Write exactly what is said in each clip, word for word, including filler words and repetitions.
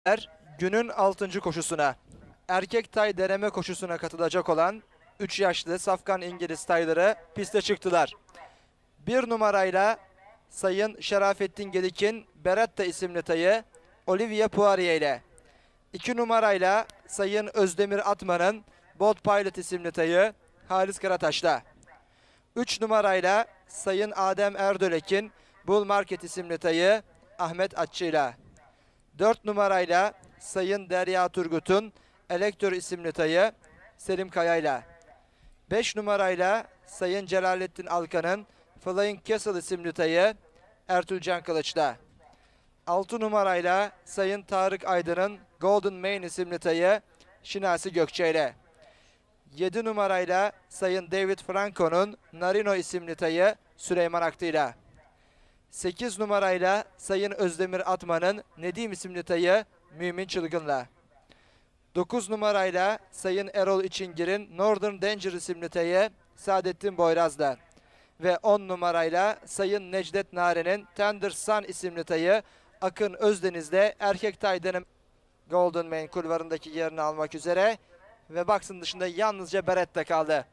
Er, günün altıncı koşusuna, erkek tay deneme koşusuna katılacak olan üç yaşlı safkan İngiliz tayları piste çıktılar. Bir numarayla Sayın Şerafettin Gedik'in Beretta isimli tayı Olivia Poirier ile, iki numarayla Sayın Özdemir Atman'ın Bolt Pilot isimli tayı Halis Karataş'la, üç numarayla Sayın Adem Erdölek'in Bull Market isimli tayı Ahmet Atçı'yla, dört numarayla Sayın Derya Turgut'un Elektör isimli tayı Selim Kaya'yla, beş numarayla Sayın Celalettin Alkan'ın Flying Castle isimli tayı Ertuğ Can Kılıç'la, altı numarayla Sayın Tarık Aydın'ın Golden Mane isimli tayı Şinasi Gökçe'yle, yedi numarayla Sayın David Franco'nun Narino isimli tayı Süleyman Aktı'yla, sekiz numarayla Sayın Özdemir Atman'ın Nedim isimli tayı Mümin Çılgın'la, dokuz numarayla Sayın Erol İçingir'in Northern Danger isimli tayı Saadettin Boyraz'la ve on numarayla Sayın Necdet Nare'nin Tender Sun isimli tayı Akın Özdeniz'de erkek tay denem Golden Mane kulvarındaki yerini almak üzere ve box'ın dışında yalnızca Beretta kaldı.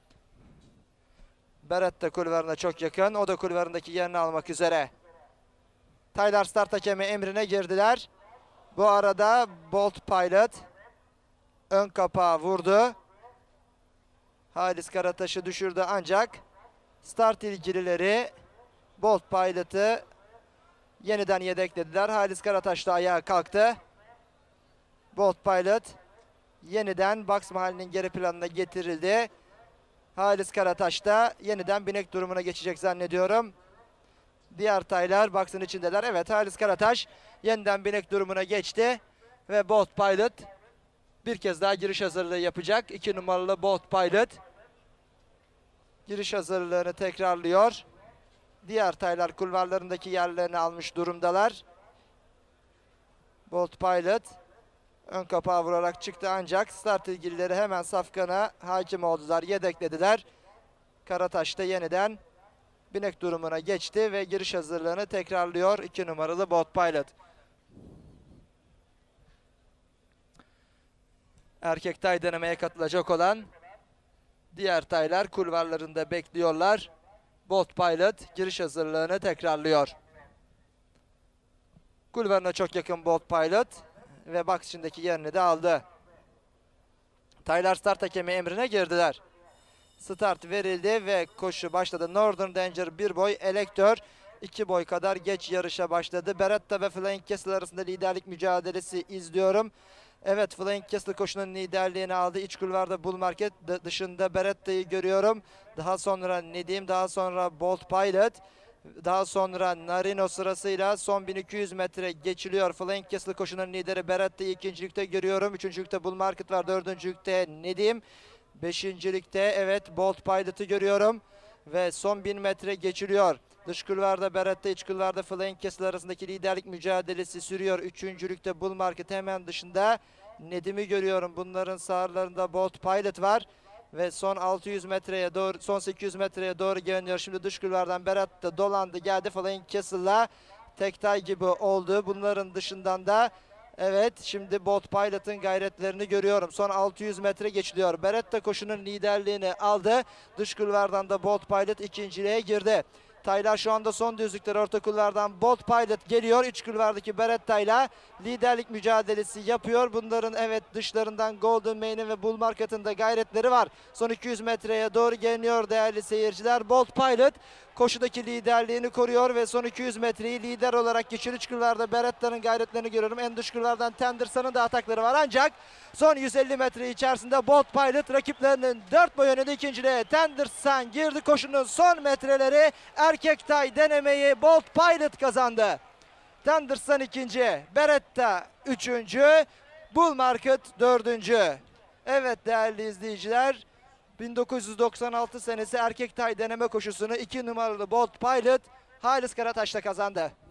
Beretta kulvarına çok yakın. O da kulvarındaki yerini almak üzere. Taylar start hakemi emrine girdiler. Bu arada Bolt Pilot ön kapağı vurdu. Halis Karataş'ı düşürdü ancak start ilgilileri Bolt Pilot'ı yeniden yedeklediler. Halis Karataş da ayağa kalktı. Bolt Pilot yeniden box mahallinin geri planına getirildi. Halis Karataş da yeniden binek durumuna geçecek zannediyorum. Diğer taylar box'ın içindeler. Evet, Halis Karataş yeniden binek durumuna geçti. Ve Bolt Pilot bir kez daha giriş hazırlığı yapacak. iki numaralı Bolt Pilot giriş hazırlığını tekrarlıyor. Diğer taylar kulvarlarındaki yerlerini almış durumdalar. Bolt Pilot ön kapağı vurarak çıktı ancak start ilgilileri hemen safkana hakim oldular, yedeklediler. Karataş da yeniden binek durumuna geçti ve giriş hazırlığını tekrarlıyor iki numaralı Bolt Pilot. Erkek tay denemeye katılacak olan diğer taylar kulvarlarında bekliyorlar. Bolt Pilot giriş hazırlığını tekrarlıyor. Kulvarına çok yakın Bolt Pilot ve box içindeki yerini de aldı. Taylar start hakemi emrine girdiler. Start verildi ve koşu başladı. Northern Danger bir boy, Elektör iki boy kadar geç yarışa başladı. Beretta ve Flying Castle arasında liderlik mücadelesi izliyorum. Evet, Flying Castle koşunun liderliğini aldı. İç kulvarda Bull Market dışında Beretta'yı görüyorum. Daha sonra Nedim, daha sonra Bolt Pilot, daha sonra Narino sırasıyla son bin iki yüz metre geçiliyor. Flying Castle koşunun lideri Beretta'yı ikincilikte görüyorum. Üçüncülükte Bull Market var. Dördüncülükte Nedim. Beşincilikte evet Bolt Pilot'ı görüyorum. Ve son bin metre geçiliyor. Dış kulvarda Beretta, iç kulvarda Flying Castle arasındaki liderlik mücadelesi sürüyor. Üçüncülükte Bull Market hemen dışında Nedim'i görüyorum. Bunların sağlarında Bolt Pilot var. Ve son altı yüz metreye doğru, son sekiz yüz metreye doğru geliniyor. Şimdi dış kulvardan Beretta dolandı, geldi Flying Castle'la tek tay gibi oldu. Bunların dışından da evet şimdi Bolt Pilot'ın gayretlerini görüyorum. Son altı yüz metre geçiliyor. Beretta koşunun liderliğini aldı. Dış kulvardan da Bolt Pilot ikinciliğe girdi. Taylar şu anda son düzlükler, orta kulvardan Bolt Pilot geliyor. İç kulvardaki Beretta ile liderlik mücadelesi yapıyor. Bunların evet dışlarından Golden Mane'in ve Bull Market'ın da gayretleri var. Son iki yüz metreye doğru geliniyor değerli seyirciler. Bolt Pilot koşudaki liderliğini koruyor ve son iki yüz metreyi lider olarak geçiyor. İç kulvarda Beretta'nın gayretlerini görüyorum. En dış kulvardan Tenderson'ın da atakları var ancak son yüz elli metre içerisinde Bolt Pilot rakiplerinin dört boy önünde ikinciliğe. Tenderson girdi koşunun son metreleri. Erkek tay denemeyi Bolt Pilot kazandı. Tenderson ikinci, Beretta üçüncü, Bull Market dördüncü. Evet değerli izleyiciler, bin dokuz yüz doksan altı senesi erkek tay deneme koşusunu iki numaralı Bolt Pilot Halis Karataş'ta kazandı.